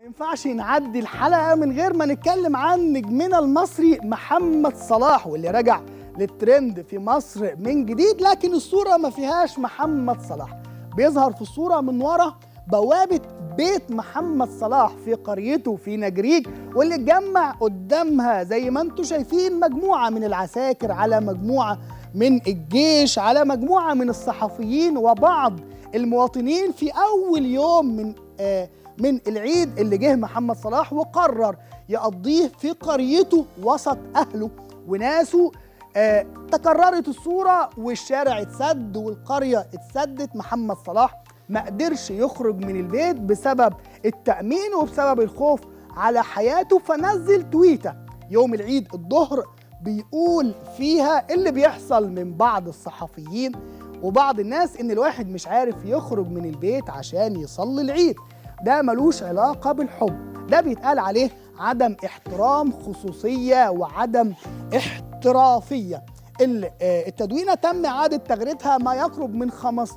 ينفعش نعدي الحلقة من غير ما نتكلم عن نجمنا المصري محمد صلاح، واللي رجع للترند في مصر من جديد. لكن الصورة ما فيهاش محمد صلاح، بيظهر في الصورة من ورا بوابة بيت محمد صلاح في قريته في نجريج، واللي اتجمع قدامها زي ما انتم شايفين مجموعة من العساكر، على مجموعة من الجيش، على مجموعة من الصحفيين وبعض المواطنين في أول يوم من العيد اللي جه محمد صلاح وقرر يقضيه في قريته وسط أهله وناسه. تكررت الصورة والشارع اتسد والقرية اتسدت. محمد صلاح ما قدرش يخرج من البيت بسبب التأمين وبسبب الخوف على حياته، فنزل تويتة يوم العيد الظهر بيقول فيها اللي بيحصل من بعض الصحفيين وبعض الناس إن الواحد مش عارف يخرج من البيت عشان يصلي العيد. ده ملوش علاقة بالحب، ده بيتقال عليه عدم احترام خصوصية وعدم احترافية. التدوينة تم إعادة تغريدها ما يقرب من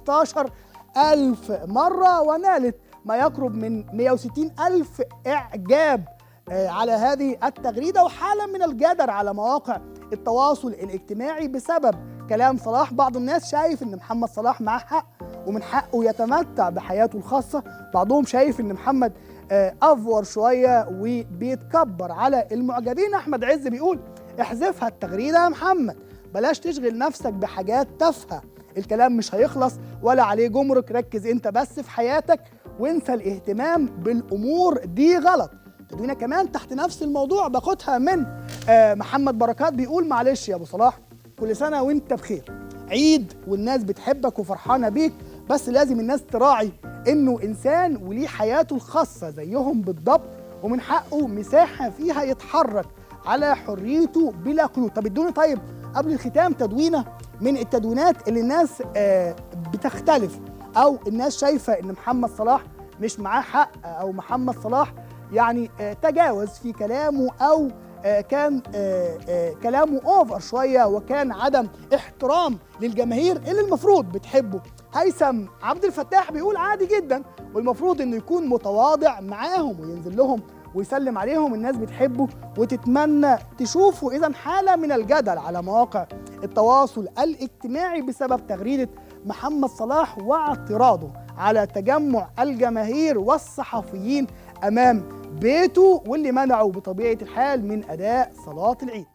15,000 مرة، ونالت ما يقرب من 160,000 إعجاب على هذه التغريدة، وحالة من الجدل على مواقع التواصل الاجتماعي بسبب كلام صلاح. بعض الناس شايف إن محمد صلاح معاه حق ومن حقه يتمتع بحياته الخاصة، بعضهم شايف إن محمد أفور شوية وبيتكبر على المعجبين. أحمد عز بيقول احذفها التغريدة يا محمد، بلاش تشغل نفسك بحاجات تافهة، الكلام مش هيخلص ولا عليه جمرك، ركز انت بس في حياتك وانسى الاهتمام بالأمور دي غلط. تدوينة كمان تحت نفس الموضوع باخدها من محمد بركات بيقول معلش يا أبو صلاح، كل سنة وانت بخير، عيد والناس بتحبك وفرحانة بيك، بس لازم الناس تراعي انه انسان وليه حياته الخاصة زيهم بالضبط، ومن حقه مساحة فيها يتحرك على حريته بلا قيود. طب ادوني طيب قبل الختام تدوينة من التدوينات اللي الناس بتختلف، او الناس شايفة ان محمد صلاح مش معاه حق، او محمد صلاح يعني تجاوز في كلامه، او كان كلامه اوفر شويه، وكان عدم احترام للجماهير اللي المفروض بتحبه. هيثم عبد الفتاح بيقول عادي جدا، والمفروض انه يكون متواضع معاهم وينزل لهم ويسلم عليهم، الناس بتحبه وتتمنى تشوفه. اذا حاله من الجدل على مواقع التواصل الاجتماعي بسبب تغريده محمد صلاح واعتراضه على تجمع الجماهير والصحفيين امام بيته، واللي منعه بطبيعه الحال من اداء صلاه العيد.